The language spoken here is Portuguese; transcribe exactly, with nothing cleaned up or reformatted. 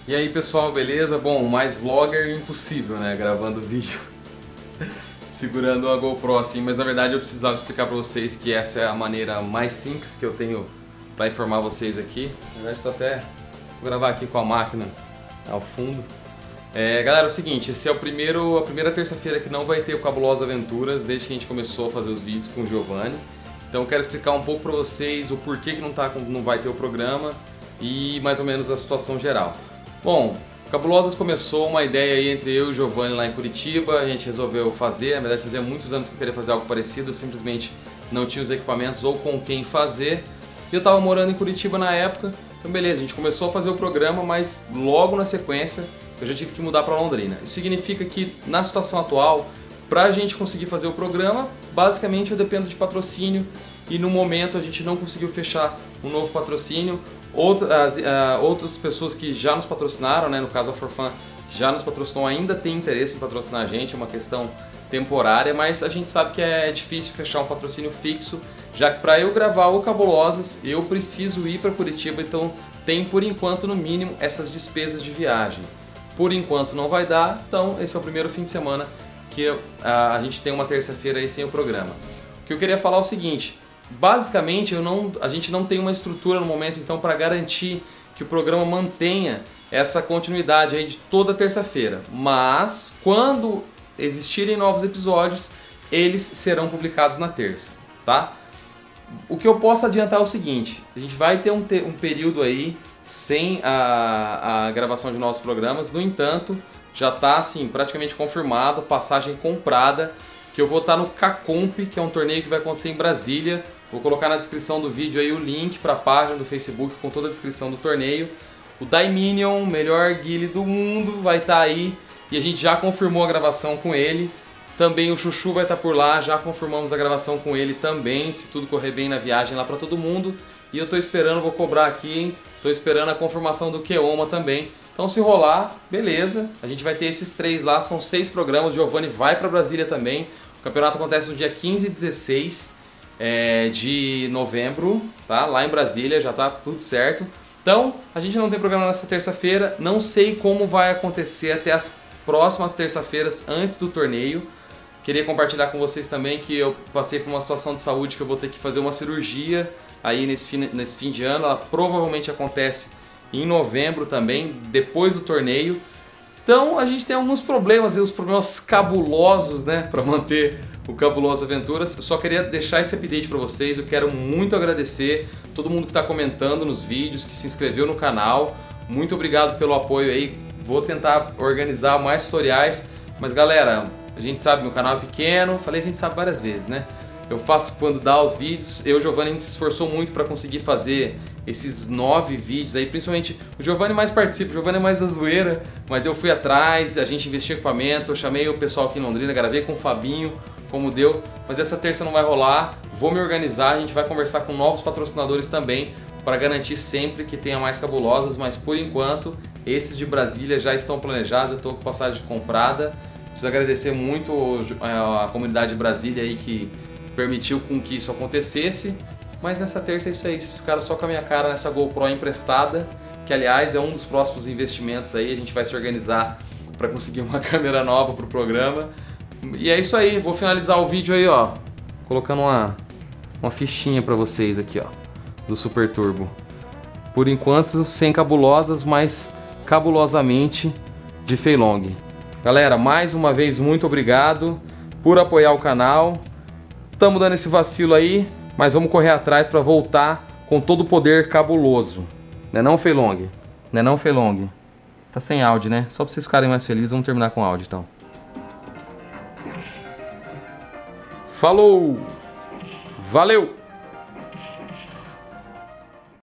E aí pessoal, beleza? Bom, mais vlogger impossível, né? Gravando vídeo segurando uma GoPro assim, mas na verdade eu precisava explicar pra vocês que essa é a maneira mais simples que eu tenho pra informar vocês aqui. Na verdade tô até... vou gravar aqui com a máquina ao fundo. É, galera, é o seguinte, esse é o primeiro, a primeira terça-feira que não vai ter o Cabulosa Aventuras desde que a gente começou a fazer os vídeos com o Giovanni. Então eu quero explicar um pouco pra vocês o porquê que não, tá, não vai ter o programa e mais ou menos a situação geral. Bom, Cabulosas começou uma ideia aí entre eu e o Giovanni lá em Curitiba, a gente resolveu fazer, na verdade fazia muitos anos que eu queria fazer algo parecido, eu simplesmente não tinha os equipamentos ou com quem fazer. E eu estava morando em Curitiba na época, então beleza, a gente começou a fazer o programa, mas logo na sequência eu já tive que mudar para Londrina. Isso significa que na situação atual, para a gente conseguir fazer o programa, basicamente eu dependo de patrocínio e no momento a gente não conseguiu fechar um novo patrocínio. Outras, uh, outras pessoas que já nos patrocinaram, né, no caso a Forfan, que já nos patrocinou, ainda tem interesse em patrocinar a gente, é uma questão temporária, mas a gente sabe que é difícil fechar um patrocínio fixo, já que para eu gravar o Cabulosas eu preciso ir para Curitiba, então tem por enquanto no mínimo essas despesas de viagem. Por enquanto não vai dar, então esse é o primeiro fim de semana que eu, a, a gente tem uma terça-feira aí sem o programa. O que eu queria falar é o seguinte: basicamente eu não, a gente não tem uma estrutura no momento então para garantir que o programa mantenha essa continuidade aí de toda terça-feira, mas quando existirem novos episódios eles serão publicados na terça, tá? O que eu posso adiantar é o seguinte: a gente vai ter um, te um período aí sem a, a gravação de novos programas, no entanto já está assim, praticamente confirmado, passagem comprada, que eu vou estar no Cacomp, que é um torneio que vai acontecer em Brasília. Vou colocar na descrição do vídeo aí o link para a página do Facebook com toda a descrição do torneio. O Daiminion, melhor guile do mundo, vai estar aí e a gente já confirmou a gravação com ele. Também o Chuchu vai estar por lá, já confirmamos a gravação com ele também, se tudo correr bem na viagem lá para todo mundo. E eu estou esperando, vou cobrar aqui, hein? Estou esperando a confirmação do Keoma também. Então se rolar, beleza, a gente vai ter esses três lá, são seis programas, o Giovanni vai para Brasília também. O campeonato acontece no dia quinze e dezesseis é, de novembro, tá? Lá em Brasília, já tá tudo certo. Então, a gente não tem programa nessa terça-feira, não sei como vai acontecer até as próximas terça-feiras antes do torneio. Queria compartilhar com vocês também que eu passei por uma situação de saúde que eu vou ter que fazer uma cirurgia aí nesse fim, nesse fim de ano. Ela provavelmente acontece em novembro também, depois do torneio. Então a gente tem alguns problemas, os problemas cabulosos, né, para manter o Cabulosa Aventuras. Eu só queria deixar esse update para vocês. Eu quero muito agradecer todo mundo que está comentando nos vídeos, que se inscreveu no canal. Muito obrigado pelo apoio aí. Vou tentar organizar mais tutoriais, mas galera, a gente sabe, meu canal é pequeno, falei a gente sabe várias vezes, né? Eu faço quando dá os vídeos. Eu e o Giovanni, a gente se esforçou muito para conseguir fazer esses nove vídeos aí, principalmente o Giovanni mais participa, o Giovanni é mais da zoeira, mas eu fui atrás, a gente investiu em equipamento, eu chamei o pessoal aqui em Londrina, gravei com o Fabinho, como deu, mas essa terça não vai rolar, vou me organizar, a gente vai conversar com novos patrocinadores também, para garantir sempre que tenha mais cabulosas, mas por enquanto, esses de Brasília já estão planejados, eu estou com passagem comprada. Preciso agradecer muito a comunidade de Brasília aí que permitiu com que isso acontecesse. Mas nessa terça é isso aí, vocês ficaram só com a minha cara nessa GoPro emprestada, que aliás é um dos próximos investimentos aí, a gente vai se organizar para conseguir uma câmera nova para o programa. E é isso aí, vou finalizar o vídeo aí, ó, colocando uma, uma fichinha para vocês aqui, ó, do Super Turbo. Por enquanto sem cabulosas, mas cabulosamente de Feilong. Galera, mais uma vez muito obrigado por apoiar o canal. Estamos dando esse vacilo aí, mas vamos correr atrás para voltar com todo o poder cabuloso. Né não, Feilong? Né não, Feilong? Tá sem áudio, né? Só para vocês ficarem mais felizes, vamos terminar com áudio então. Falou! Valeu!